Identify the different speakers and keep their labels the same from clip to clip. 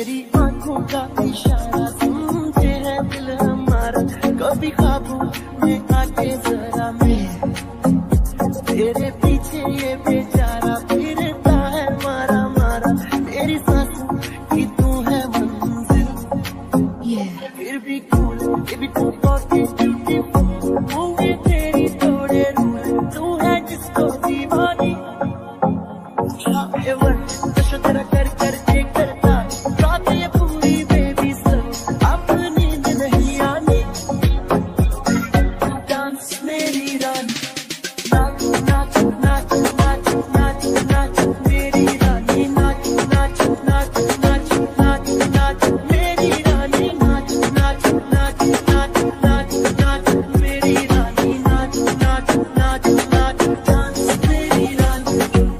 Speaker 1: तेरी आंखों का इशारा सुनते है दिल हमारा, कभी ख्वाबों में आके जरा मैं तेरे पीछे ये बेचारा फिरता है मारा मारा, मेरी सांसों की तू है मंजिल, फिर भी कूल, फिर भी तू बहुत ब्यूटीफुल, होंगे तेरी थोड़े रूल, तू है जिसको दीवानी नशा तेरा कर करके करता, रात ये पूरी बेबी सर अब नींद नहीं आनी, डांस मेरी रानी, नाच नाच नाच नाच नाच नाच मेरी रानी, नाच नाच नाच नाच नाच नाच मेरी रानी, नाच नाच नाच नाच नाच नाच मेरी रानी, नाच नाच नाच नाच डांस मेरी रानी।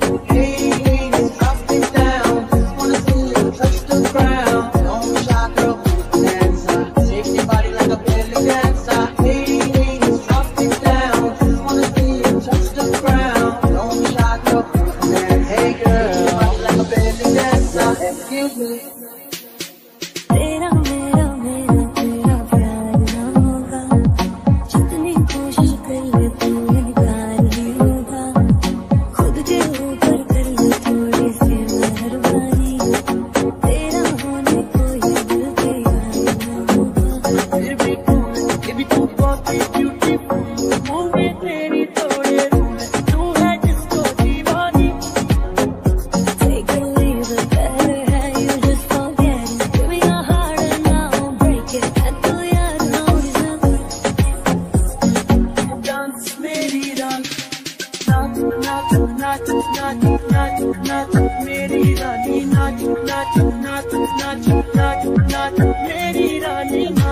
Speaker 1: तेरा मेरा मेरा तेरा प्यार ना होगा, जितनी कोशिश कर ले तू इनकार ही होगा, खुद के ऊपर कर ले थोड़ी सी मेहरबानी, तेरा होने को ये दिल तैयार ना होगा, फिर भी तू बहुत ब्यूटीफुल, होंगे तेरी थोड़े रूल, तू है जिसको दीवानी, take a leave it, better have you just forget it, give me your heart and I won't break it, I do यार डांस मेरी रानी, नाच नाच नाच नाच नाच नाच मेरी रानी, नाच नाच नाच नाच नाच नाच मेरी रानी।